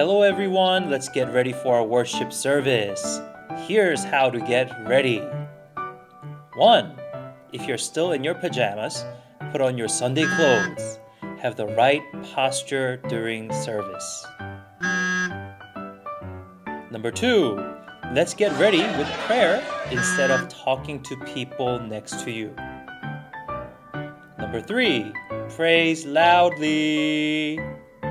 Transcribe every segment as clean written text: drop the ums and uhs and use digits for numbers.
Hello everyone, let's get ready for our worship service. Here's how to get ready. 1. If you're still in your pajamas, put on your Sunday clothes. Have the right posture during service. Number 2. Let's get ready with prayer instead of talking to people next to you. Number 3. Praise loudly.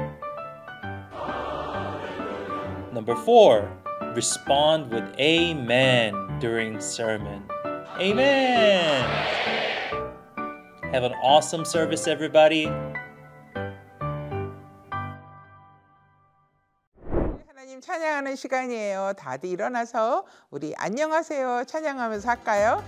Number 4. Respond with Amen during sermon. Amen! Have an awesome service, everybody. 하나님 찬양하는 시간이에요. 다들 일어나서 우리 안녕하세요 찬양하면서 할까요?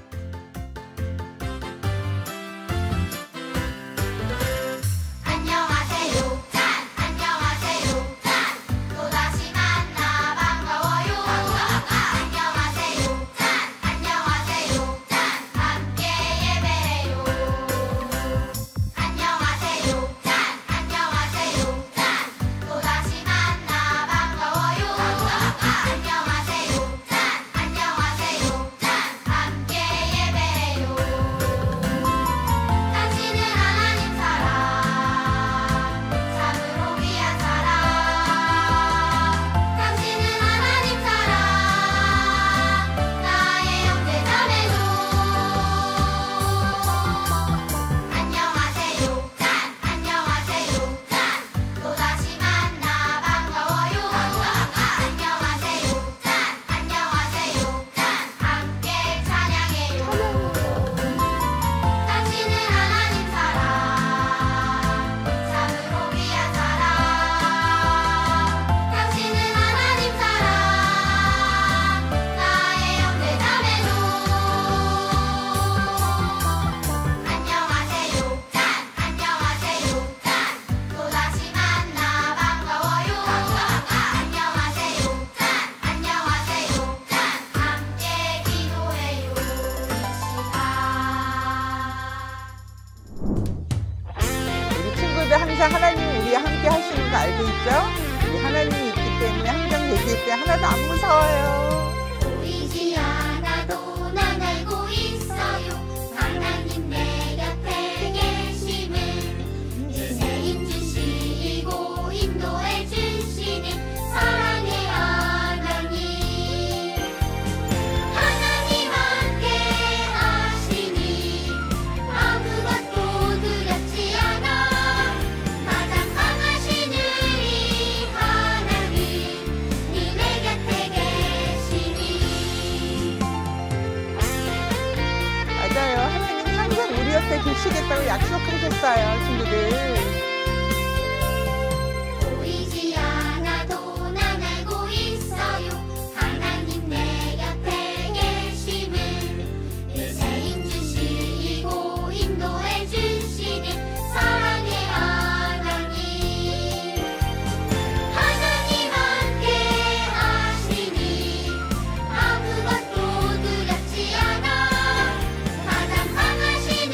항상 하나님 우리와 함께 하시는 거 알고 있죠? 우리 하나님이 있기 때문에 항상 계실 때 하나도 안 무서워요. 보이지 않아도 난 알고 있어요. 하나님 내 곁에 계심을 새 힘 주시고 인도해 주시는 사랑의 하나님. 하나님 함께 하시니 아무것도 두렵지 않아. 계시겠다고 약속하셨어요, 친구들. 보이지 않아도 난 알고 있어요. 하나님 내 곁에 계심을 새 힘 주시고 인도해 주시는 사랑의 하나님. 하나님 함께 하시니 아무것도 두렵지 않아. 가장 강하신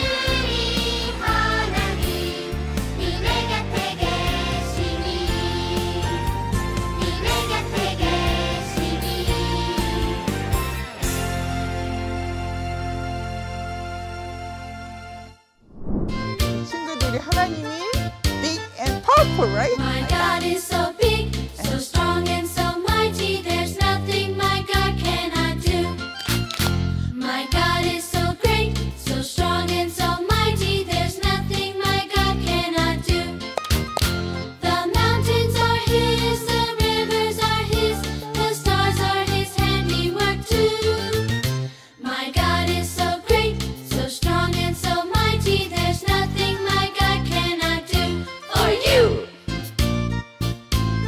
친구들이 하나님이 big and powerful, right? My God is so big, so strong and so mighty. There's nothing my God cannot do. My God is so great, so strong and so mighty. There's nothing my God cannot do. The mountains are His, the rivers are His, the stars are His handiwork too. My God is so great, so strong and so mighty. There's nothing my God cannot do for you.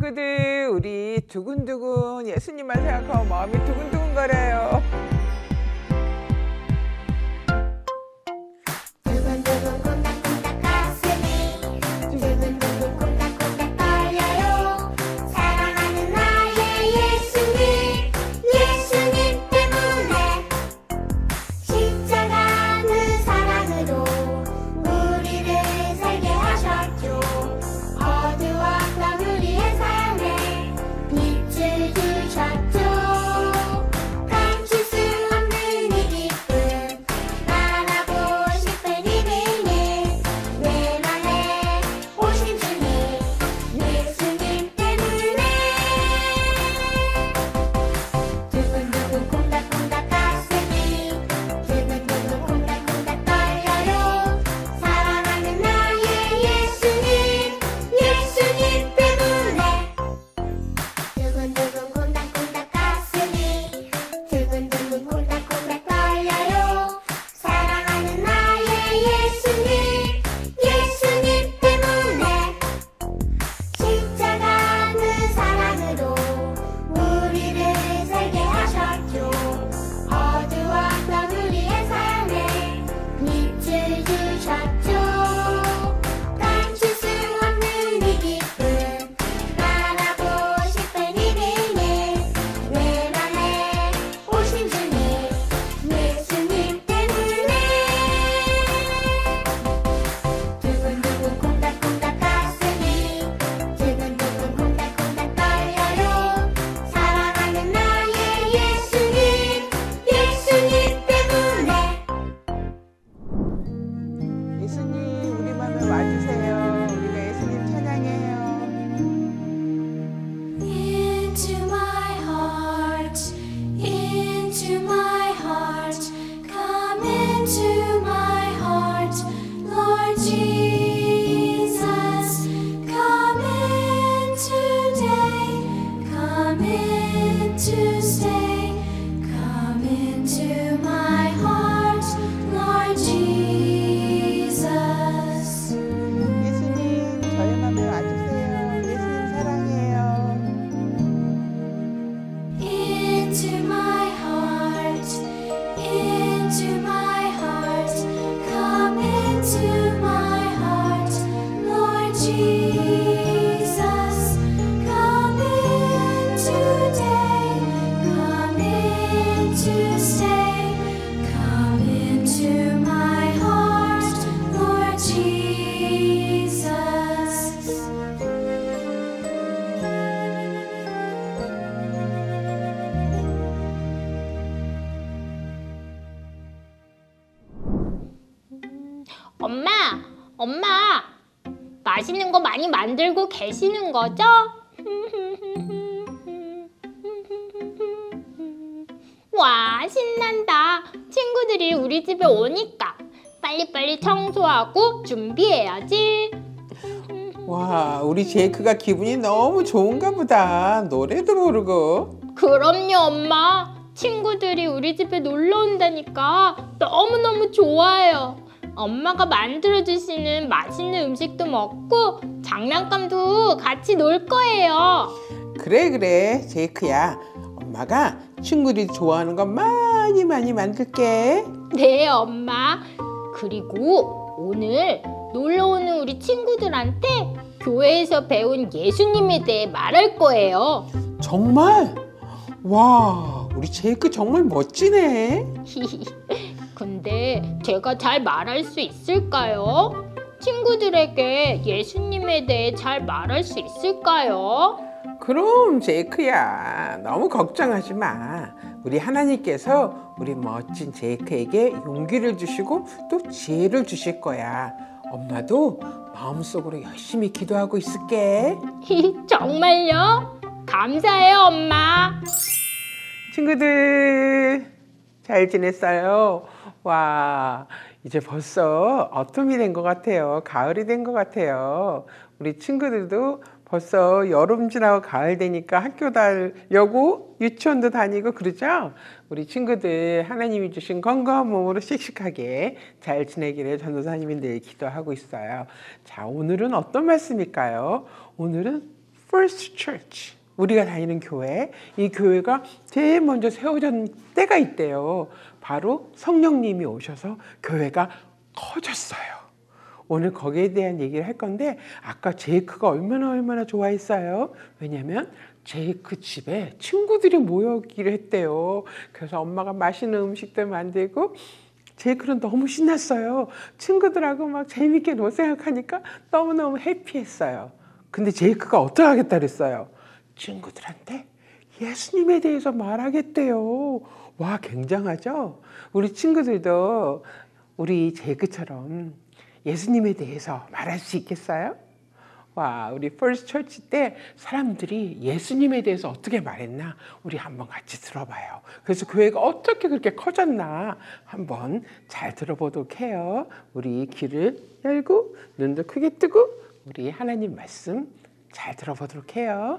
친구들, 우리 두근두근 예수님만 생각하고 마음이 두근두근 거려요. 두근두근 콩닥콩닥 가슴이 두근두근 콩닥콩닥 떨려요. 사랑하는 나의 예수님, 예수님 때문에 십자가 그 사랑으로 우리를 살게 하셨죠. 어두웠던 우리의 삶에 빛을 주셨죠. 감출 수 없는 이 기쁨, 말하고 싶은 이 비밀, 내 맘에 오신 주님, 예수님 때문에 두근두근 콩닥콩닥 가슴이 두근두근 콩닥콩닥 떨려요. 사랑하는 나의 예수님, 예수님 때문에 두근두근 콩닥콩닥 가슴이 두근두근 콩닥콩닥 떨려요. 사랑하는 나의 예수님, 예수님 때문에 십자가 그 사랑으로 우리를 살게 하셨죠. 어두웠던 우리의 삶에 빛을 주셨죠. 감출 수 없는 이 기쁨, 말하고 싶은 이 비밀, 내 맘에 오신 주님, 예수님 때문에 두근두근 콩닥콩닥 가슴이 두근두근 콩닥콩닥 떨려요. 사랑하는 나의 예수님, 예수님 때문에 예수님, 우리 맘에 와주세요. 우리가 예수님 찬양해요. Into my heart, come into my heart, Lord Jesus, come in today, come in to stay, come into my heart, Lord Jesus. 예수님, 저희 맘에 와주세요. 예수님 사랑해요. Into my heart, come into my heart, Lord Jesus, come in today, come in to stay, come into my heart, Lord Jesus. 엄마, 맛있는 거 많이 만들고 계시는 거죠? 와, 신난다. 친구들이 우리 집에 오니까 빨리빨리 청소하고 준비해야지. 와, 우리 제이크가 기분이 너무 좋은가 보다. 노래도 부르고. 그럼요, 엄마. 친구들이 우리 집에 놀러 온다니까 너무너무 좋아요. 엄마가 만들어주시는 맛있는 음식도 먹고 장난감도 같이 놀 거예요. 그래, 제이크야. 엄마가 친구들이 좋아하는 거 많이 만들게. 네, 엄마. 그리고 오늘 놀러 오는 우리 친구들한테 교회에서 배운 예수님에 대해 말할 거예요. 정말? 와, 우리 제이크 정말 멋지네. 근데 제가 잘 말할 수 있을까요? 친구들에게 예수님에 대해 잘 말할 수 있을까요? 그럼 제이크야, 너무 걱정하지 마. 우리 하나님께서 우리 멋진 제이크에게 용기를 주시고 또 지혜를 주실 거야. 엄마도 마음속으로 열심히 기도하고 있을게. 정말요? 감사해요, 엄마. 친구들 잘 지냈어요? 와, 이제 벌써 autumn이 된 것 같아요. 가을이 된 것 같아요. 우리 친구들도 벌써 여름 지나고 가을 되니까 학교 다니려고 유치원도 다니고 그러죠? 우리 친구들 하나님이 주신 건강한 몸으로 씩씩하게 잘 지내기를 전도사님이 늘 기도하고 있어요. 자, 오늘은 어떤 말씀일까요? 오늘은 First Church, 우리가 다니는 교회, 이 교회가 제일 먼저 세워진 때가 있대요. 바로 성령님이 오셔서 교회가 커졌어요. 오늘 거기에 대한 얘기를 할 건데 아까 제이크가 얼마나 좋아했어요. 왜냐하면 제이크 집에 친구들이 모여기를 했대요. 그래서 엄마가 맛있는 음식들 만들고 제이크는 너무 신났어요. 친구들하고 막 재밌게 놀 생각하니까 너무너무 해피했어요. 근데 제이크가 어떻게 하겠다 그랬어요? 친구들한테 예수님에 대해서 말하겠대요. 와, 굉장하죠? 우리 친구들도 우리 제이크처럼 예수님에 대해서 말할 수 있겠어요? 와, 우리 First Church 때 사람들이 예수님에 대해서 어떻게 말했나 우리 한번 같이 들어봐요. 그래서 교회가 어떻게 그렇게 커졌나 한번 잘 들어보도록 해요. 우리 귀를 열고 눈도 크게 뜨고 우리 하나님 말씀 잘 들어보도록 해요.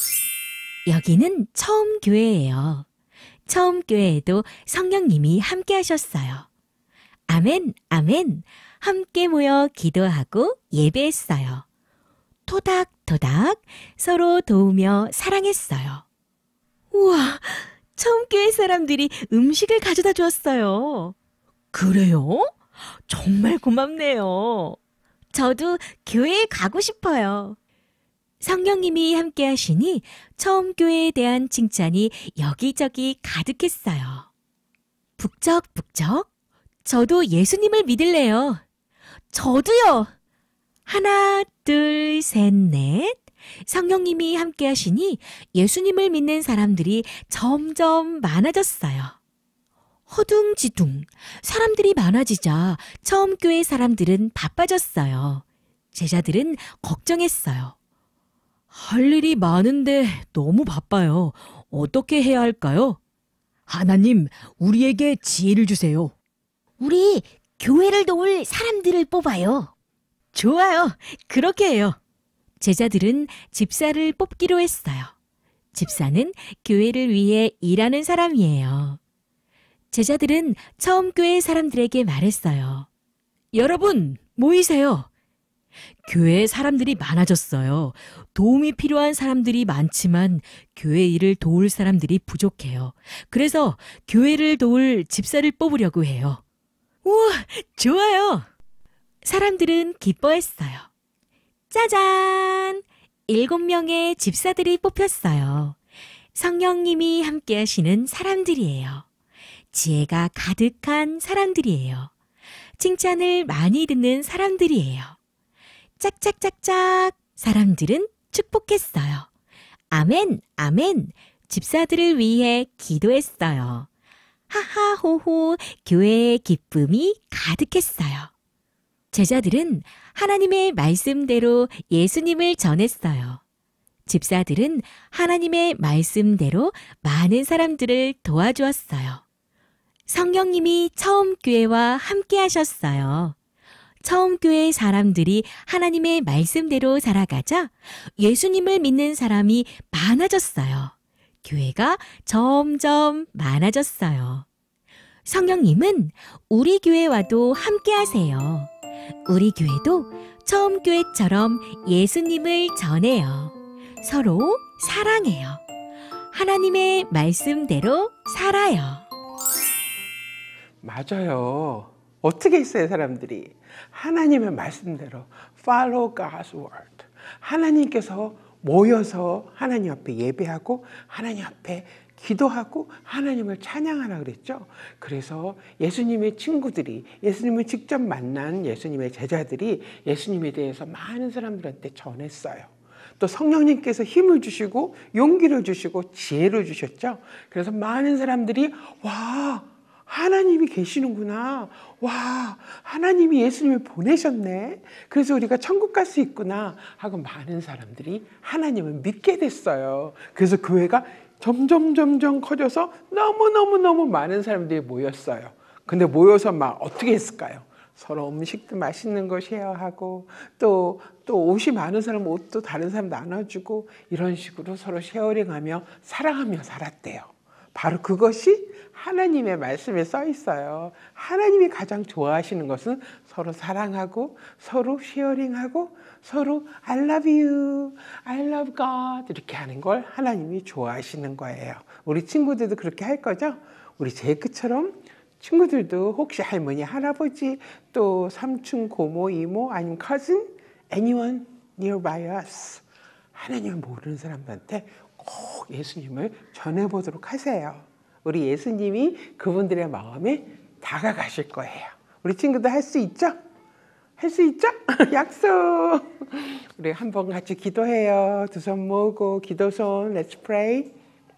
여기는 처음 교회예요. 처음 교회에도 성령님이 함께 하셨어요. 아멘, 아멘. 함께 모여 기도하고 예배했어요. 토닥토닥 서로 도우며 사랑했어요. 우와, 처음 교회 사람들이 음식을 가져다 주었어요. 그래요? 정말 고맙네요. 저도 교회에 가고 싶어요. 성령님이 함께 하시니 처음 교회에 대한 칭찬이 여기저기 가득했어요. 북적북적, 저도 예수님을 믿을래요. 저도요. 하나, 둘, 셋, 넷. 성령님이 함께 하시니 예수님을 믿는 사람들이 점점 많아졌어요. 허둥지둥 사람들이 많아지자 처음 교회 사람들은 바빠졌어요. 제자들은 걱정했어요. 할 일이 많은데 너무 바빠요. 어떻게 해야 할까요? 하나님, 우리에게 지혜를 주세요. 우리 교회를 도울 사람들을 뽑아요. 좋아요. 그렇게 해요. 제자들은 집사를 뽑기로 했어요. 집사는 교회를 위해 일하는 사람이에요. 제자들은 처음 교회 사람들에게 말했어요. 여러분, 모이세요. 교회에 사람들이 많아졌어요. 도움이 필요한 사람들이 많지만 교회 일을 도울 사람들이 부족해요. 그래서 교회를 도울 집사를 뽑으려고 해요. 우와, 좋아요. 사람들은 기뻐했어요. 짜잔! 7명의 집사들이 뽑혔어요. 성령님이 함께 하시는 사람들이에요. 지혜가 가득한 사람들이에요. 칭찬을 많이 듣는 사람들이에요. 짝짝짝짝 사람들은 축복했어요. 아멘, 아멘. 집사들을 위해 기도했어요. 하하호호 교회의 기쁨이 가득했어요. 제자들은 하나님의 말씀대로 예수님을 전했어요. 집사들은 하나님의 말씀대로 많은 사람들을 도와주었어요. 성령님이 처음 교회와 함께 하셨어요. 처음 교회 사람들이 하나님의 말씀대로 살아가자 예수님을 믿는 사람이 많아졌어요. 교회가 점점 많아졌어요. 성령님은 우리 교회와도 함께 하세요. 우리 교회도 처음 교회처럼 예수님을 전해요. 서로 사랑해요. 하나님의 말씀대로 살아요. 맞아요. 어떻게 했어요, 사람들이? 하나님의 말씀대로 follow God's word. 하나님께서 모여서 하나님 앞에 예배하고 하나님 앞에 기도하고 하나님을 찬양하라 그랬죠. 그래서 예수님의 친구들이, 예수님을 직접 만난 예수님의 제자들이 예수님에 대해서 많은 사람들한테 전했어요. 또 성령님께서 힘을 주시고 용기를 주시고 지혜를 주셨죠. 그래서 많은 사람들이 와, 하나님이 계시는구나. 와, 하나님이 예수님을 보내셨네. 그래서 우리가 천국 갈 수 있구나 하고 많은 사람들이 하나님을 믿게 됐어요. 그래서 교회가 점점 커져서 너무 많은 사람들이 모였어요. 근데 모여서 막 어떻게 했을까요? 서로 음식도 맛있는 거 쉐어하고 또 옷이 많은 사람 옷도 다른 사람 나눠주고 이런 식으로 서로 쉐어링하며 사랑하며 살았대요. 바로 그것이 하나님의 말씀에 써 있어요. 하나님이 가장 좋아하시는 것은 서로 사랑하고 서로 쉐어링하고 서로 I love you, I love God 이렇게 하는 걸 하나님이 좋아하시는 거예요. 우리 친구들도 그렇게 할 거죠? 우리 제이크처럼 친구들도 혹시 할머니, 할아버지, 또 삼촌, 고모, 이모 아니면 cousin, anyone nearby us 하나님을 모르는 사람들한테 꼭 예수님을 전해보도록 하세요. 우리 예수님이 그분들의 마음에 다가가실 거예요. 우리 친구들 할 수 있죠? 할 수 있죠? 약속! 우리 한번 같이 기도해요. 두 손 모으고 기도손 Let's pray.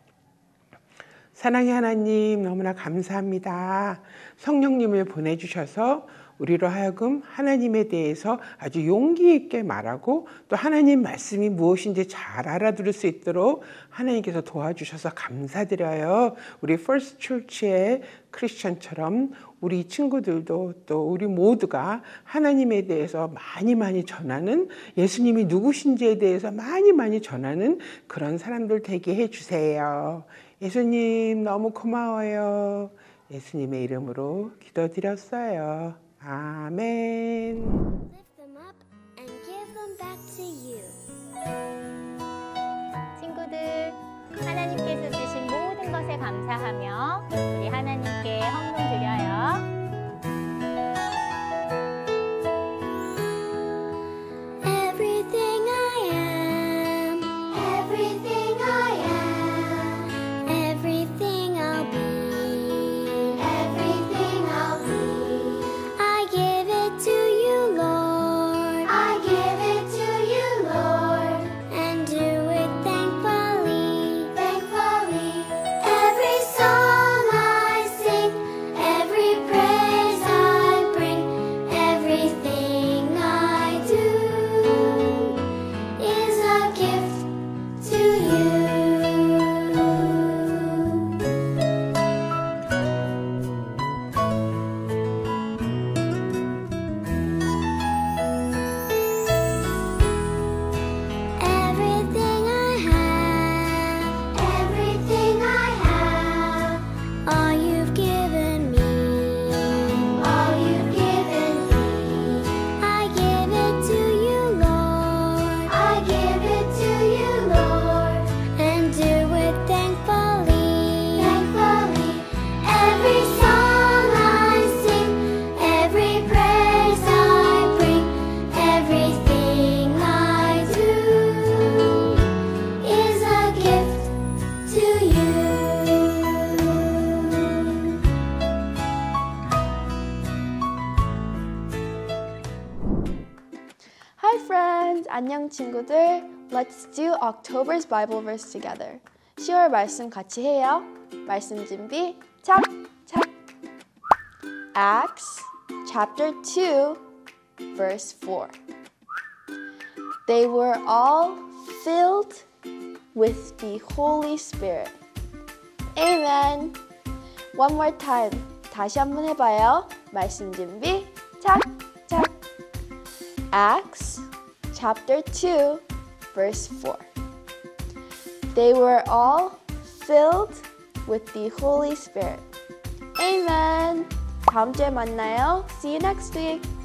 사랑의 하나님 너무나 감사합니다. 성령님을 보내주셔서 우리로 하여금 하나님에 대해서 아주 용기 있게 말하고 또 하나님 말씀이 무엇인지 잘 알아들을 수 있도록 하나님께서 도와주셔서 감사드려요. 우리 First Church의 크리스천처럼 우리 친구들도 또 우리 모두가 하나님에 대해서 많이 전하는 예수님이 누구신지에 대해서 많이 전하는 그런 사람들 되게 해주세요. 예수님 너무 고마워요. 예수님의 이름으로 기도드렸어요. 아멘. Lift them up and give them back to you. 친구들, 하나님께서 주신 모든 것에 감사하며 우리 하나님께 헌금 드려요. Everything I am, everything I am, everything I'll be, everything I'll be. I give it to you, Lord. I give it to you, Lord. And do it thankfully, thankfully. Every song I sing, every praise I bring, everything I do is a gift to you. Everything I have, everything I have, all you've given me, all you've given me. I give it to you, Lord. I give it to you, Lord. And do it thankfully, thankfully. Every song I sing, every praise I bring, everything I do is a gift to you. Hi friends! 안녕 친구들! Let's do October's Bible verse together. 10월 말씀 같이 해요. 말씀 준비 착! 착! Acts chapter 2 verse 4. They were all filled with the Holy Spirit. Amen! One more time. 다시 한번 해봐요. 말씀 준비 착! 착! Acts chapter 2 verse 4. They were all filled with the Holy Spirit. Amen. 다음 주에 만나요. See you next week.